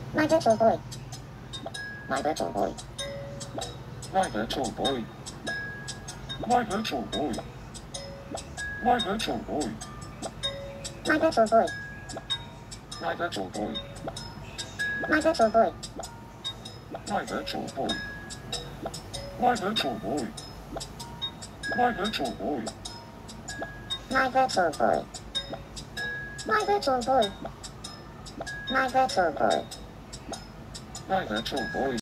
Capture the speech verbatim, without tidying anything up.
My virtual boy. My virtual boy. My virtual boy. My virtual boy. My virtual boy. My virtual boy. My virtual boy. My virtual boy. My virtual boy. My virtual boy. My virtual boy. My virtual boy. My virtual boy. My virtual boy. My virtual boy.